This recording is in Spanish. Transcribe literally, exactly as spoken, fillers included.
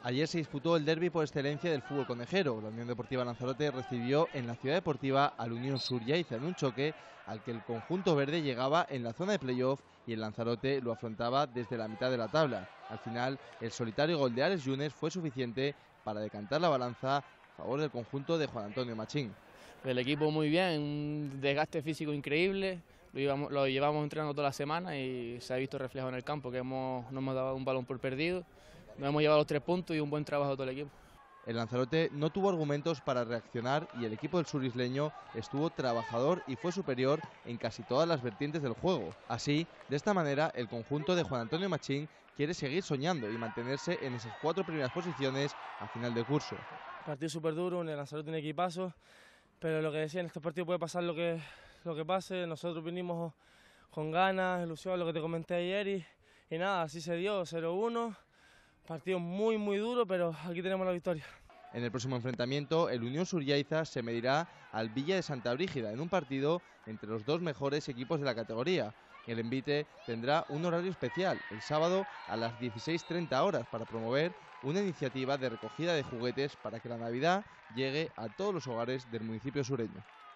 Ayer se disputó el derbi por excelencia del fútbol conejero. La Unión Deportiva Lanzarote recibió en la Ciudad Deportiva al Unión Surriaiza en un choque al que el conjunto verde llegaba en la zona de playoff y el Lanzarote lo afrontaba desde la mitad de la tabla. Al final, el solitario gol de Alex Yunes fue suficiente para decantar la balanza a favor del conjunto de Juan Antonio Machín. El equipo muy bien, un desgaste físico increíble, lo llevamos, lo llevamos entrenando toda la semana y se ha visto reflejado en el campo, que hemos, no hemos dado un balón por perdido, nos hemos llevado los tres puntos y un buen trabajo de todo el equipo. El Lanzarote no tuvo argumentos para reaccionar y el equipo del surisleño estuvo trabajador y fue superior en casi todas las vertientes del juego. Así, de esta manera, el conjunto de Juan Antonio Machín quiere seguir soñando y mantenerse en esas cuatro primeras posiciones a final de curso. Partido súper duro, el Lanzarote tiene equipazo, pero lo que decía, en este partido puede pasar lo que, lo que pase. Nosotros vinimos con ganas, ilusión, lo que te comenté ayer y, y nada, así se dio, cero uno. Partido muy muy duro, pero aquí tenemos la victoria. En el próximo enfrentamiento, el Unión Surriaiza se medirá al Villa de Santa Brígida en un partido entre los dos mejores equipos de la categoría. El envite tendrá un horario especial, el sábado a las dieciséis treinta horas, para promover una iniciativa de recogida de juguetes para que la Navidad llegue a todos los hogares del municipio sureño.